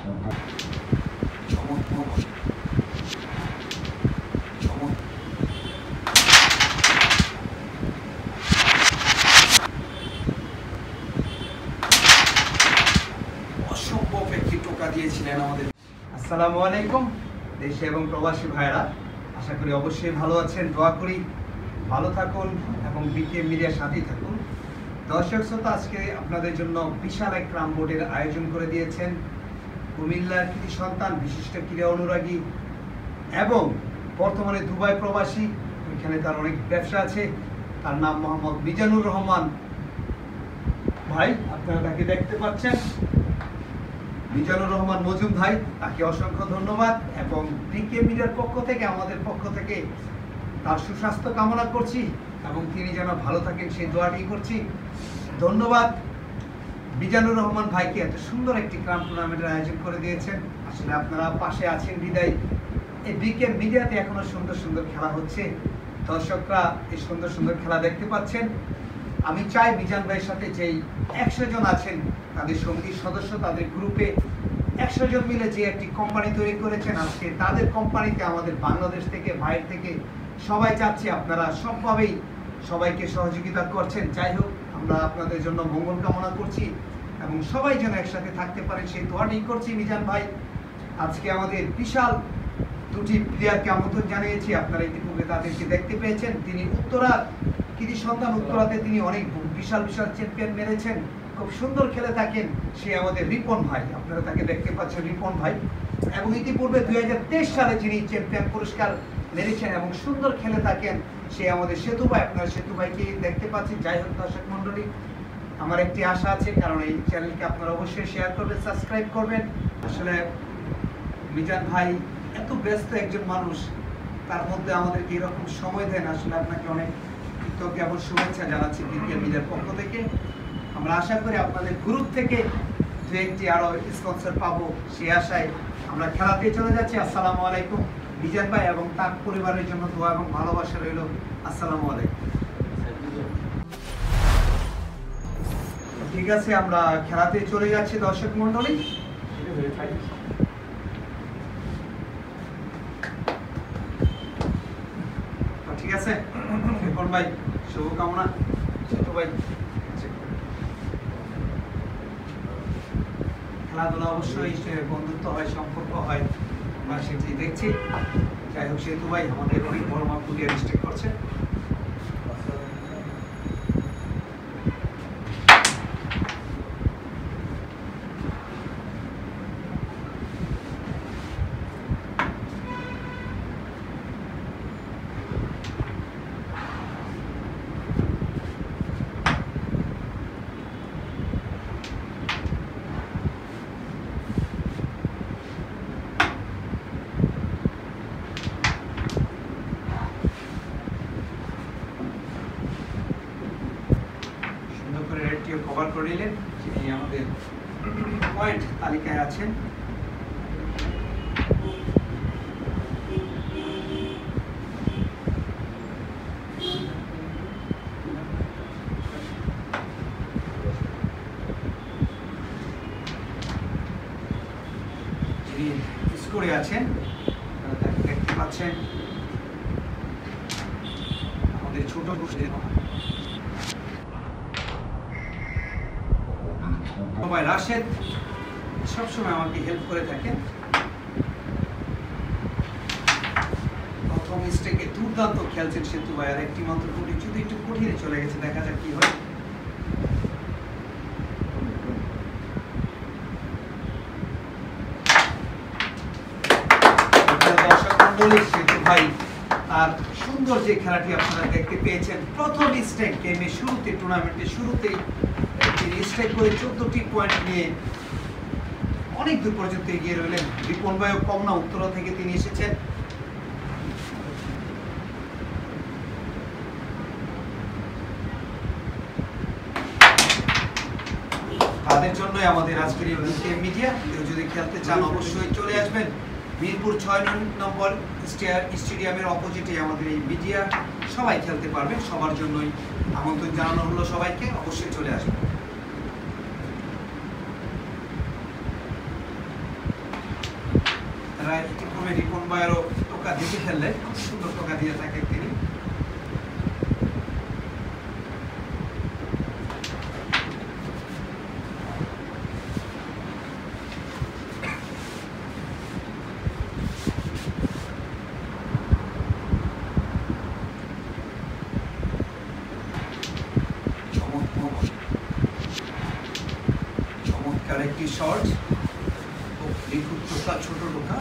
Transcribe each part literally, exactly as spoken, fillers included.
অসম্ভব একটি টোকা দিয়েছিলেন আমাদের। আসসালামু আলাইকুম দেশে এবং প্রবাসী ভাইরা, আশা করি অবশ্যই ভালো আছেন। দোয়া করি ভালো থাকুন এবং বিকে মিডিয়ার সাথেই থাকুন। দর্শক শ্রোতা, আজকে আপনাদের জন্য বিশাল এক ক্রাম বোর্ডের আয়োজন করে দিয়েছেন কুমিল্লার কৃতি সন্তান, বিশিষ্ট ক্রীড়া অনুরাগী এবং বর্তমানে দুবাই প্রবাসী। এখানে তার অনেক ব্যবসা আছে। তার নাম মোহাম্মদ মিজানুর রহমান ভাই, আপনারা তাকে দেখতে পাচ্ছেন। মিজানুর রহমান মজুম ভাই, তাকে অসংখ্য ধন্যবাদ এবং বিকে মিডিয়ার পক্ষ থেকে, আমাদের পক্ষ থেকে তার সুস্বাস্থ্য কামনা করছি এবং তিনি যেন ভালো থাকেন সেই দোয়াটি করছি। ধন্যবাদ মিজানুর রহমান ভাইকে, এত সুন্দর একটি ক্রাম টুর্নামেন্টের আয়োজন করে দিয়েছেন। আসলে আপনারা পাশে আছেন বিদায় এই বিকে মিডিয়াতে এখনো সুন্দর সুন্দর খেলা হচ্ছে, দর্শকরা এই সুন্দর সুন্দর খেলা দেখতে পাচ্ছেন। আমি চাই মিজান ভাইয়ের সাথে যেই একশো জন আছেন, তাদের সঙ্গী সদস্য, তাদের গ্রুপে একশো জন মিলে যে একটি কোম্পানি তৈরি করেছেন, আজকে তাদের কোম্পানিতে আমাদের বাংলাদেশ থেকে, বাইরে থেকে সবাই চাচ্ছি আপনারা সবভাবেই সবাইকে সহযোগিতা করছেন। যাই হোক, আমরা আপনাদের জন্য মঙ্গল কামনা করছি এবং সবাই যেন একসাথে থাকতে পারেন সেই দোয়াটি করছি। মিজান ভাই, আজকে আমাদের বিশাল দুটি প্লেয়ারকে আমন্ত্রণ জানিয়েছি, আপনারা ইতিপূর্বে তাদেরকে দেখতে পেয়েছেন। তিনি উত্তরা কৃতি সন্তান, উত্তরাতে তিনি অনেক বিশাল বিশাল চ্যাম্পিয়ন মেরেছেন, খুব সুন্দর খেলে থাকেন। সে আমাদের রিপন ভাই, আপনারা তাকে দেখতে পাচ্ছেন, রিপন ভাই। এবং ইতিপূর্বে দুই হাজার তেইশ সালে যিনি চ্যাম্পিয়ন পুরস্কার মেরেছেন এবং সুন্দর খেলে থাকেন, সে আমাদের সেতু ভাই, আপনারা সেতু ভাইকে দেখতে পাচ্ছেন। যাই হোক দর্শক মন্ডলী, আমার একটি আশা আছে, কারণ এই চ্যানেলকে আপনারা অবশ্যই শেয়ার করবেন, সাবস্ক্রাইব করবেন। আসলে মিজান ভাই এত ব্যস্ত একজন মানুষ, তার মধ্যে আমাদেরকে এরকম সময় দেন, আসলে আপনাকে অনেক কৃতজ্ঞ এবং শুভেচ্ছা জানাচ্ছি বিকে মিডিয়ার পক্ষ থেকে। আমরা আশা করি আপনাদের গ্রুপ থেকে দু একটি আরো স্পন্সর পাবো, সেই আশায় আমরা খেলাতে চলে যাচ্ছি। আসসালামু আলাইকুম। মিজান ভাই এবং তার পরিবারের জন্য দোয়া এবং ভালোবাসা রইল। আসসালামু আলাইকুম। ঠিক আছে, আমরা খেলাতে চলে যাচ্ছি দর্শক মন্ডলী। ঠিক আছে রিপন ভাই, শুভকামনা। সেতু ভাই, খেলাধুলা অবশ্যই বন্ধুত্ব হয়, সম্পর্ক হয়, আমরা সেটি দেখছি। যাই হোক, সেতু ভাই আমাদের অনেক বড় মাপ পুলিয়া মিস্টেক করছে। কভার করে নিলেন, যিনি আমাদের পয়েন্ট তালিকায় আছেন। যিনি স্কোরে আছেন, তাকে দেখতে পাচ্ছেন, আমাদের ছোট ভাই রাশেদ সবসময় আমাকে হেল্প করে থাকেন। প্রথম স্টেকে দুর্দান্ত খেলছেন সেতু ভাই, আর একটি মাত্র গুটি যদি একটু কঠিনে চলে গেছে, দেখা যাক কি হয়। দর্শক মন্ডলী, সেতু ভাই তার সুন্দর যে খেলাটি আপনারা দেখতে পেয়েছেন, প্রথম স্টেক গেমের শুরুতে, টুর্নামেন্টের শুরুতেই তিনি স্ট্রাইক করে চোদ্দটি পয়েন্ট নিয়ে অনেক দূর পর্যন্ত এগিয়ে রইলেন। রিপন ভাইও কম না, উত্তরা থেকে তিনি এসেছেন। তাদের জন্যই আমাদের আজকের এই বিকে মিডিয়া। কেউ যদি খেলতে চান অবশ্যই চলে আসবেন। মিরপুর ছয় নম্বর স্টেডিয়ামের অপোজিটে আমাদের এই মিডিয়া, সবাই খেলতে পারবে, সবার জন্যই আমন্ত্রণ জানানো হলো সবাইকে, অবশ্যই চলে আসবেন। আপনারা ইতিপূর্বে রিপন ভাইয়েরও টোকা দেখে ফেললেন, খুব সুন্দর টোকা দিয়ে থাকেন তিনি। চমৎকার একটি শট, নিখুঁত টোকা, ছোট টোকা।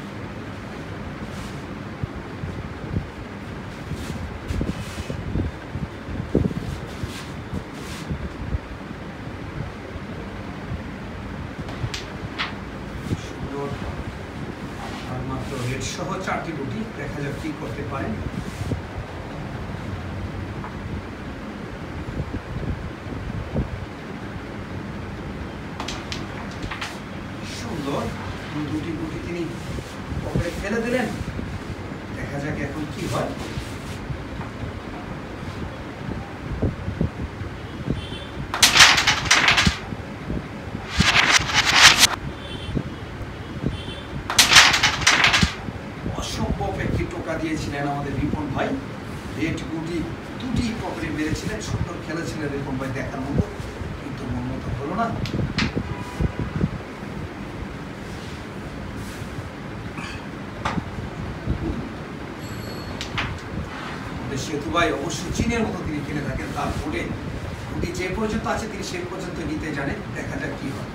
সুন্দর, আর মাত্র রেড সহ চারটি গুটি, দেখা যাক কি করতে পারেন। দুটি গুটি তিনি পকেটে ফেলে দিলেন, দেখা যাক এখন কি হয়। অসম্ভব একটি টোকা দিয়েছিলেন আমাদের রিপন ভাই, রেড গুটি দুটি পকেটে মেরেছিলেন, সুন্দর খেলেছিলেন রিপন ভাই, দেখার মতো, কিন্তু মন মতো হলো না। সেতু ভাই অবশ্য চীনের মতো তিনি খেলে থাকেন, তার বোর্ডে গুটি যে পর্যন্ত আছে তিনি সেই পর্যন্ত নিতে জানেন, দেখা যাক কি হয়।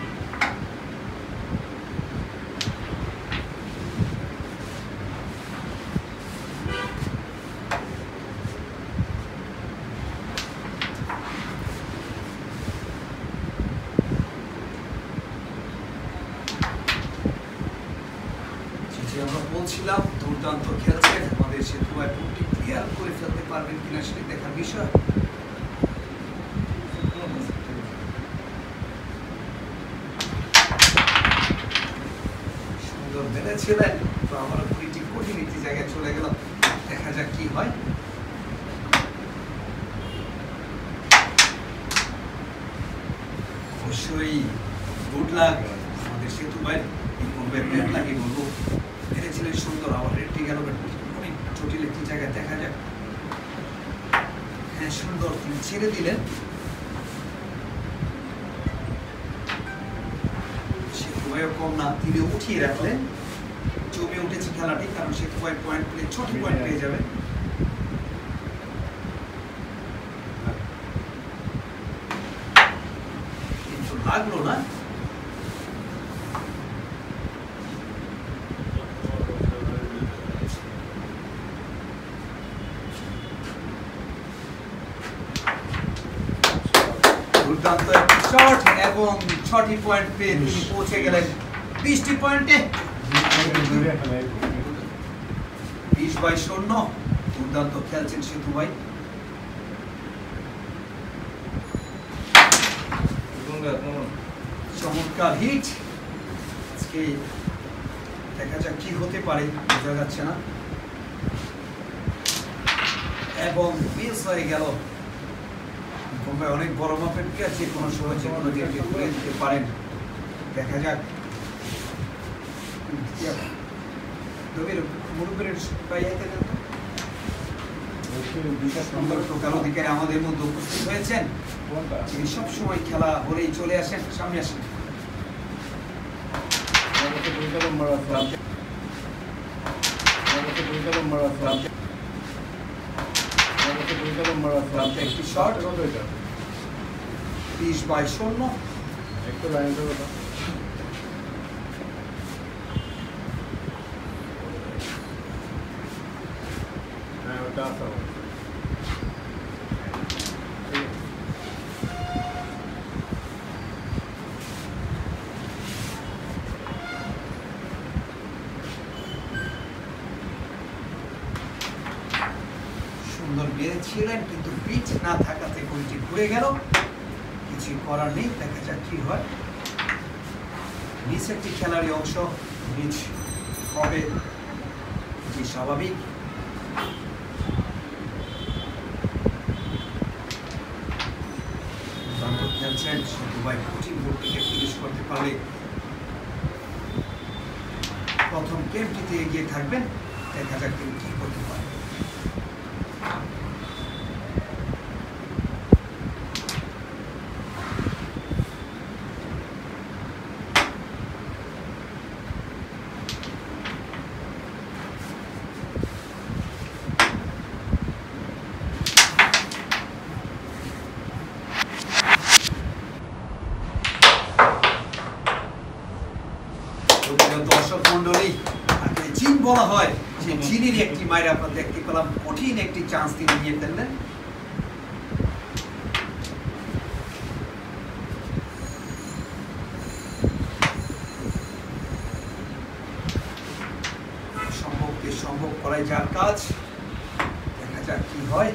আমরা বলছিলাম দুর্দান্ত খেলছেন আমাদের সেতু ভাই, পুরোটি ক্লিয়ার করে ফেলতে পারবেন কিনা সেটি দেখার বিষয়। সুন্দর মেরেছিলেন, তো আমার পুরোটি কঠিন একটি জায়গায় চলে গেল, দেখা যাক কি হয়। অবশ্যই গুড লাক আমাদের সেতু ভাই, লাগে বলবো, মেরেছিলেন সুন্দর, আবার রেডটি গেল অনেক জটিল একটি জায়গায়, দেখা যাক। হ্যাঁ সুন্দর, তিনি ছেড়ে দিলেন, সেতু ভাইও কম না, তিনি উঠিয়ে রাখলেন, জমে উঠেছে খেলাটি, কারণ সেতু ভাই পয়েন্ট পেলে ছটি পয়েন্ট পেয়ে যাবে। কিন্তু লাগলো না। দুর্দান্ত একটি শট এবং ছটি পয়েন্ট পেয়ে তিনি পৌঁছে গেলেন বিশটি পয়েন্টে, বিশ বাই শূন্য। দুর্দান্ত খেলছেন সেতু ভাই। চমৎকার হিট, আজকে দেখা যাক কি হতে পারে, বোঝা যাচ্ছে না, এবং মিস হয়ে গেল। অনেক বড় মাপের প্লেয়ার, যে কোনো সময় যে কোনো জায়গায় ঘুরে দিতে পারেন, দেখা যাক। টোকার অধিকারী আমাদের মধ্যে উপস্থিত হয়েছেন, তিনি সবসময় খেলা হলেই চলে আসেন, সামনে আসেন। একটি শট, বিশ বাই শূন্য। একটু লাইন দেবো না, হ্যাঁ ওটা আছে। সুন্দর বেড়েছিলেন, কিন্তু পিচ না থাকাতে গোলটি ঘুরে গেল, কিছু করার নেই, দেখা যাক কি হয়। মিস একটি খেলারই অংশ, মিস হবে, এটি স্বাভাবিক। খেলছেন সেতু ভাই, কঠিন বোর্ডটিকে ফিনিশ করতে পারলে প্রথম গেমটিতে এগিয়ে থাকবেন। দেখা যাক তিনি কি করতে পারেন। দর্শক মন্ডলী, তাকে জিন বলা হয়, সেই জিনের একটি মায়ের আপনারা দেখতে পেলাম, কঠিন একটি চান্স তিনি নিয়ে ফেললেন। সম্ভবকে সম্ভব করাই যার কাজ, দেখা যাক কি হয়।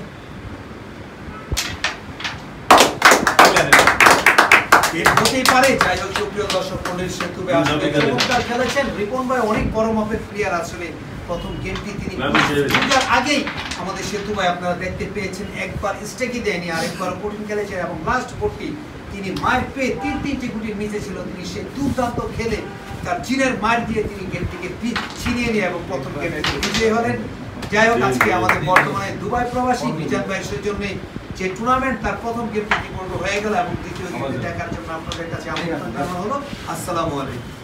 হতেই পারে। যাই হোক, সুপ্রিয় দর্শক মন্ডলী, সেতু ভাই আসলে চমৎকার খেলেছেন। রিপন ভাই অনেক বড় মাপের প্লেয়ার, আসলে প্রথম গেমটি তিনি আগেই আমাদের সেতু ভাই আপনারা দেখতে পেয়েছেন, একবার স্টেকই দেয়নি, আরেকবার কঠিন খেলেছেন এবং লাস্ট বোর্ডটি তিনি মায়ের পেয়ে তিন তিনটি গুটির নিচে ছিল, তিনি সে দুর্দান্ত খেলে তার জিনের মার দিয়ে তিনি গেমটিকে ছিনিয়ে নিয়ে এবং প্রথম গেমে বিজয়ী হলেন। যাই হোক, আজকে আমাদের বর্তমানে দুবাই প্রবাসী মিজান ভাইয়ের জন্য যে টুর্নামেন্ট তার প্রথম গেমটি ইতিপূর্বে হয়ে গেল এবং দ্বিতীয় গেমটি দেখার জন্য আপনাদের কাছে আমন্ত্রণ জানানো হলো। আসসালামু আলাইকুম।